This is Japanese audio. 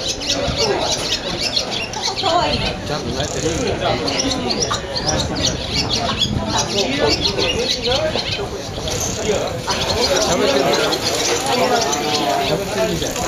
可愛いね。 ちゃんと泣いてる。喋ってる。喋ってるみたい。